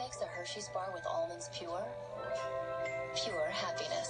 makes a Hershey's bar with almonds pure? Pure happiness.